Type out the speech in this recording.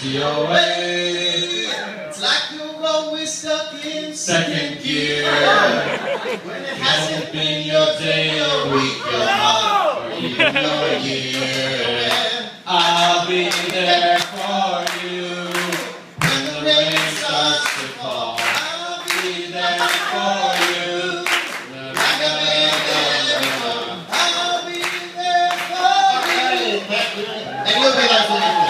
your way. It's like you're always stuck in Second gear. when it hasn't been your day, your week, your month, or even your year. I'll be there for you when the rain starts to fall. I'll be there for you. Like I've been there before. I'll be there for you. And you'll be there for me.